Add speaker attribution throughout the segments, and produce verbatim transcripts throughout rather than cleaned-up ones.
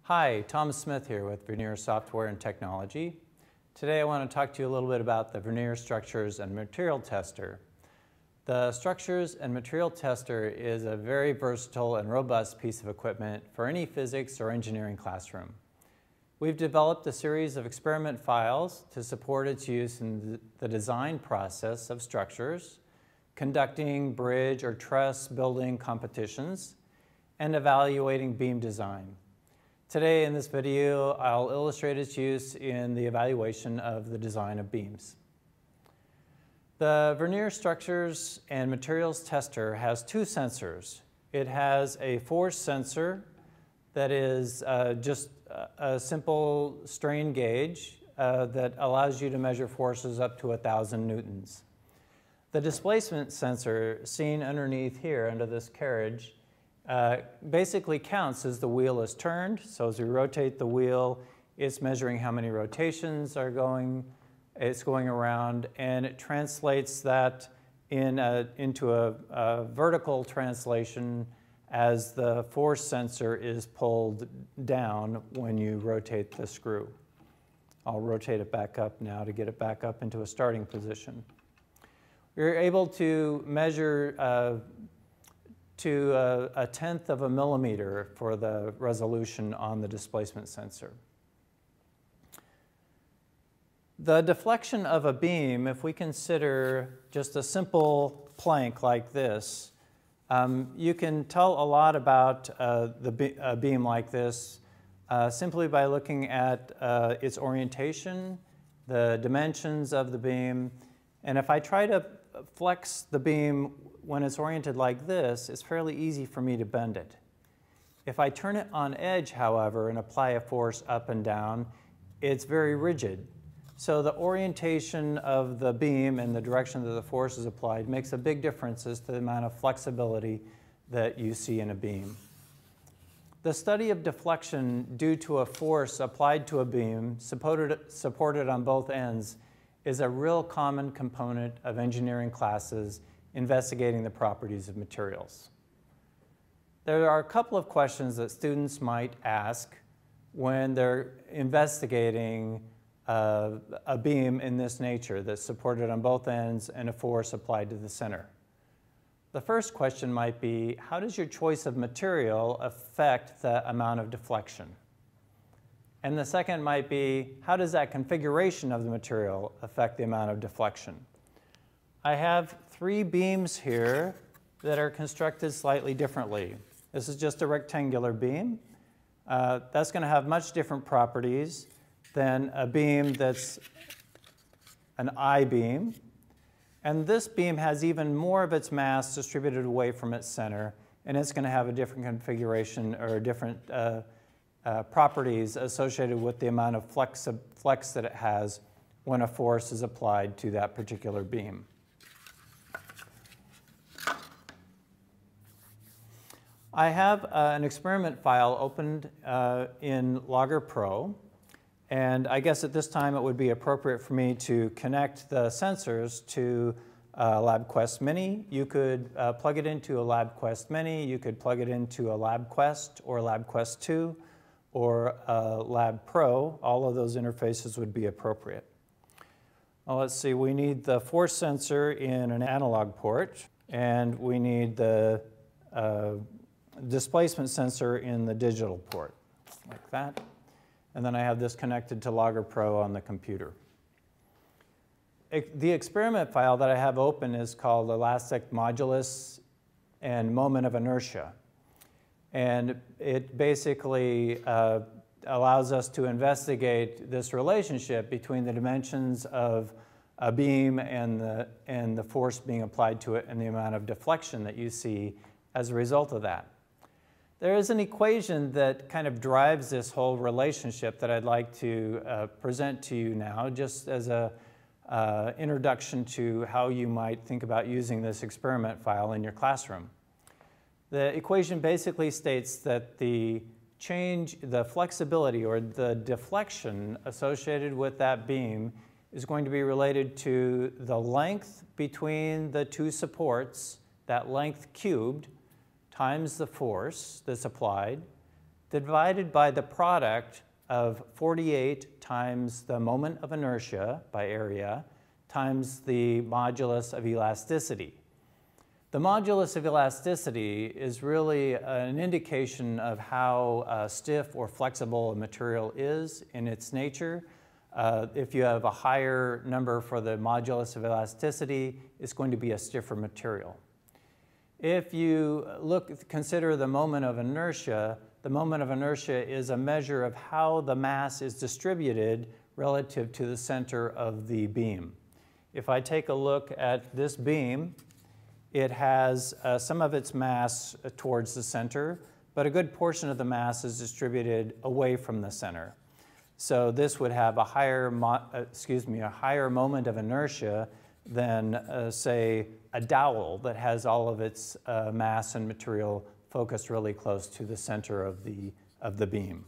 Speaker 1: Hi, Tom Smith here with Vernier Software and Technology. Today I want to talk to you a little bit about the Vernier Structures and Material Tester. The Structures and Material Tester is a very versatile and robust piece of equipment for any physics or engineering classroom. We've developed a series of experiment files to support its use in the design process of structures, conducting bridge or truss building competitions, and evaluating beam design. Today in this video, I'll illustrate its use in the evaluation of the design of beams. The Vernier Structures and Materials Tester has two sensors. It has a force sensor that is uh, just a simple strain gauge uh, that allows you to measure forces up to one thousand newtons. The displacement sensor seen underneath here under this carriage Uh, basically counts as the wheel is turned. So as we rotate the wheel, it's measuring how many rotations are going, it's going around, and it translates that in a, into a, a vertical translation as the force sensor is pulled down when you rotate the screw. I'll rotate it back up now to get it back up into a starting position. We're able to measure uh, to a, a tenth of a millimeter for the resolution on the displacement sensor. The deflection of a beam, if we consider just a simple plank like this, um, you can tell a lot about uh, the be a beam like this uh, simply by looking at uh, its orientation, the dimensions of the beam, and if I try to flex the beam when it's oriented like this, it's fairly easy for me to bend it. If I turn it on edge, however, and apply a force up and down, it's very rigid. So the orientation of the beam and the direction that the force is applied makes a big difference as to the amount of flexibility that you see in a beam. The study of deflection due to a force applied to a beam, supported, supported on both ends, is a real common component of engineering classes investigating the properties of materials. There are a couple of questions that students might ask when they're investigating uh, a beam in this nature that's supported on both ends and a force applied to the center. The first question might be, how does your choice of material affect the amount of deflection? And the second might be, how does that configuration of the material affect the amount of deflection? I have three beams here that are constructed slightly differently. This is just a rectangular beam. Uh, that's going to have much different properties than a beam that's an I-beam. And this beam has even more of its mass distributed away from its center, and it's going to have a different configuration or different uh, uh, properties associated with the amount of flex, flex that it has when a force is applied to that particular beam. I have uh, an experiment file opened uh, in Logger Pro, and I guess at this time it would be appropriate for me to connect the sensors to uh, LabQuest Mini. You could uh, plug it into a LabQuest Mini, you could plug it into a LabQuest or LabQuest two or a Lab Pro. All of those interfaces would be appropriate. Well, let's see, we need the force sensor in an analog port, and we need the uh, displacement sensor in the digital port, like that. And then I have this connected to Logger Pro on the computer. The experiment file that I have open is called Elastic Modulus and Moment of Inertia. And it basically uh, allows us to investigate this relationship between the dimensions of a beam and the, and the force being applied to it and the amount of deflection that you see as a result of that. There is an equation that kind of drives this whole relationship that I'd like to uh, present to you now, just as an uh, introduction to how you might think about using this experiment file in your classroom. The equation basically states that the change, the flexibility or the deflection associated with that beam is going to be related to the length between the two supports, that length cubed, times the force that's applied, divided by the product of forty-eight times the moment of inertia by area times the modulus of elasticity. The modulus of elasticity is really an indication of how uh, stiff or flexible a material is in its nature. Uh, if you have a higher number for the modulus of elasticity, it's going to be a stiffer material. If you look, consider the moment of inertia, the moment of inertia is a measure of how the mass is distributed relative to the center of the beam. If I take a look at this beam, it has uh, some of its mass towards the center, but a good portion of the mass is distributed away from the center. So this would have a higher, mo uh, excuse me, a higher moment of inertia than, uh, say, a dowel that has all of its uh, mass and material focused really close to the center of the, of the beam.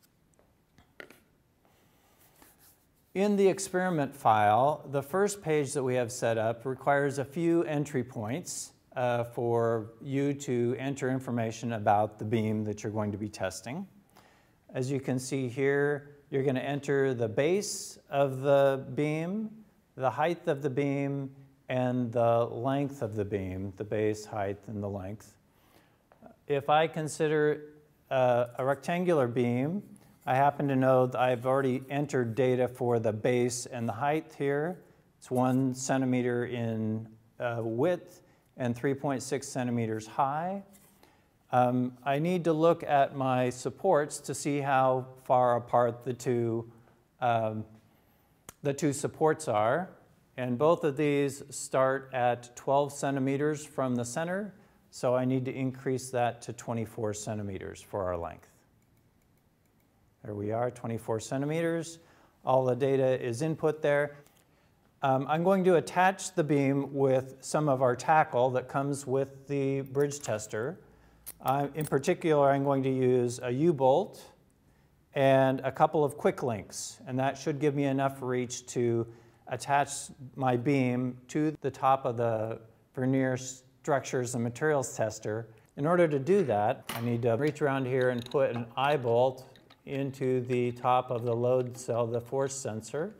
Speaker 1: In the experiment file, the first page that we have set up requires a few entry points uh, for you to enter information about the beam that you're going to be testing. As you can see here, you're going to enter the base of the beam, the height of the beam, and the length of the beam, the base, height, and the length. If I consider uh, a rectangular beam, I happen to know that I've already entered data for the base and the height here. It's one centimeter in uh, width and three point six centimeters high. Um, I need to look at my supports to see how far apart the two, um, the two supports are. And both of these start at twelve centimeters from the center, so I need to increase that to twenty-four centimeters for our length. There we are, twenty-four centimeters. All the data is input there. Um, I'm going to attach the beam with some of our tackle that comes with the bridge tester. Uh, in particular, I'm going to use a U-bolt and a couple of quick links, and that should give me enough reach to attach my beam to the top of the Vernier Structures and Materials Tester. In order to do that, I need to reach around here and put an eye bolt into the top of the load cell, the force sensor,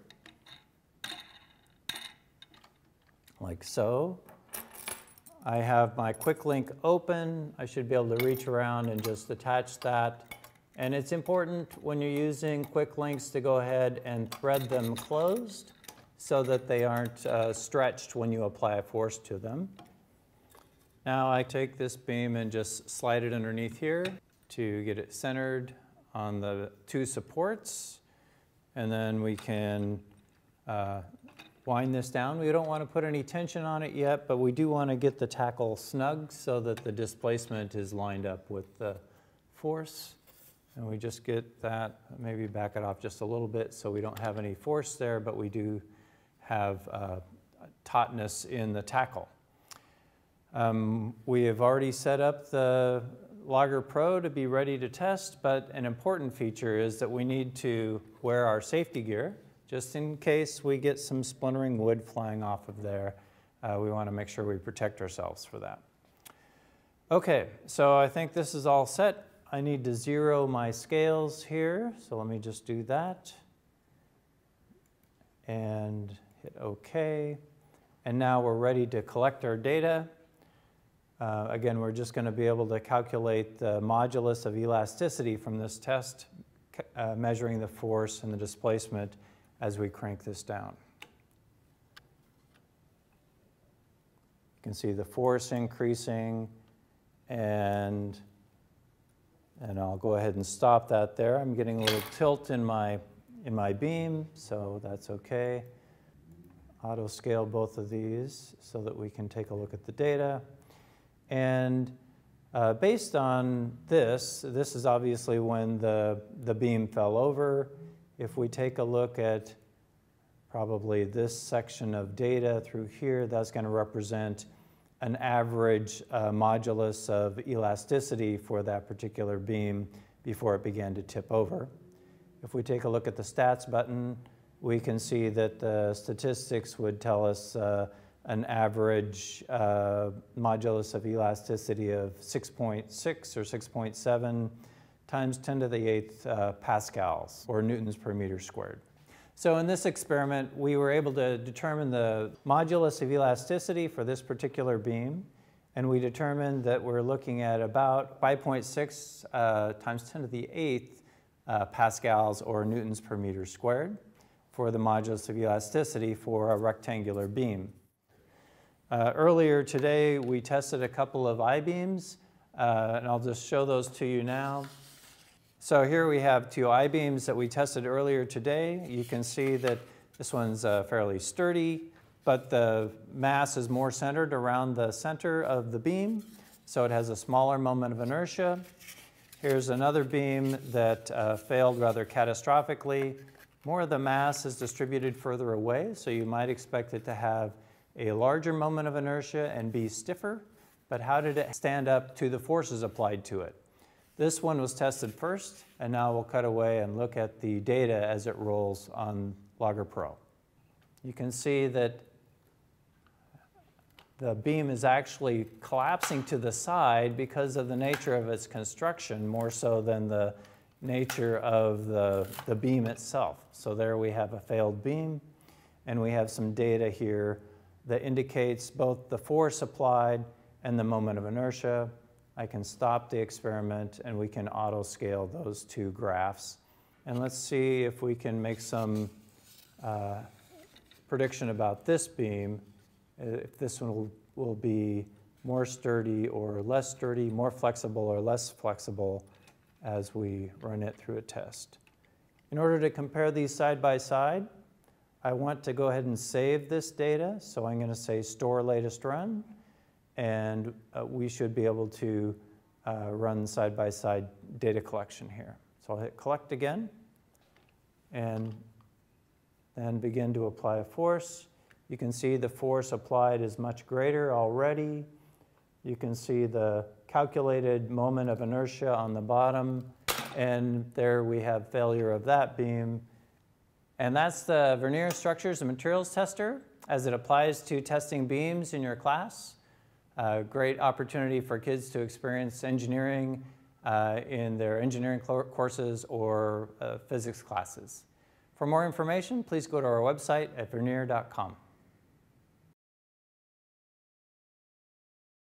Speaker 1: like so. I have my quick link open. I should be able to reach around and just attach that. And it's important when you're using quick links to go ahead and thread them closed so that they aren't uh, stretched when you apply a force to them. Now I take this beam and just slide it underneath here to get it centered on the two supports, and then we can uh, wind this down. We don't want to put any tension on it yet, but we do want to get the tackle snug so that the displacement is lined up with the force. And we just get that, maybe back it off just a little bit so we don't have any force there, but we do have uh, tautness in the tackle. Um, we have already set up the Logger Pro to be ready to test, but an important feature is that we need to wear our safety gear just in case we get some splintering wood flying off of there. Uh, we want to make sure we protect ourselves for that. Okay, so I think this is all set. I need to zero my scales here, so let me just do that. And hit OK. And now we're ready to collect our data. Uh, again, we're just going to be able to calculate the modulus of elasticity from this test, uh, measuring the force and the displacement as we crank this down. You can see the force increasing, and, and I'll go ahead and stop that there. I'm getting a little tilt in my, in my beam, so that's okay. Auto scale both of these so that we can take a look at the data. And uh, based on this, this is obviously when the, the beam fell over. If we take a look at probably this section of data through here, that's going to represent an average uh, modulus of elasticity for that particular beam before it began to tip over. If we take a look at the stats button, we can see that the statistics would tell us uh, an average uh, modulus of elasticity of six point six or six point seven times ten to the eighth uh, pascals, or newtons per meter squared. So in this experiment, we were able to determine the modulus of elasticity for this particular beam, and we determined that we're looking at about five point six uh, times ten to the eighth uh, pascals, or newtons per meter squared, for the modulus of elasticity for a rectangular beam. Uh, earlier today, we tested a couple of I-beams, uh, and I'll just show those to you now. So here we have two I-beams that we tested earlier today. You can see that this one's uh, fairly sturdy, but the mass is more centered around the center of the beam, so it has a smaller moment of inertia. Here's another beam that uh, failed rather catastrophically. More of the mass is distributed further away, so you might expect it to have a larger moment of inertia and be stiffer, but how did it stand up to the forces applied to it? This one was tested first, and now we'll cut away and look at the data as it rolls on Logger Pro. You can see that the beam is actually collapsing to the side because of the nature of its construction, more so than the nature of the, the beam itself. So there we have a failed beam, and we have some data here that indicates both the force applied and the moment of inertia. I can stop the experiment and we can auto scale those two graphs. And let's see if we can make some uh, prediction about this beam, if this one will, will be more sturdy or less sturdy, more flexible or less flexible as we run it through a test. In order to compare these side by side, I want to go ahead and save this data, so I'm going to say store latest run, and uh, we should be able to uh, run side-by-side data collection here. So I'll hit collect again, and then begin to apply a force. You can see the force applied is much greater already. You can see the calculated moment of inertia on the bottom, and there we have failure of that beam. And that's the Vernier Structures Materials Tester as it applies to testing beams in your class. Uh, great opportunity for kids to experience engineering uh, in their engineering courses or uh, physics classes. For more information, please go to our website at vernier dot com.